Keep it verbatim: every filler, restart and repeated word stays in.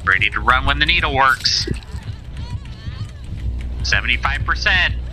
Ready to run when the needle works. seventy-five percent.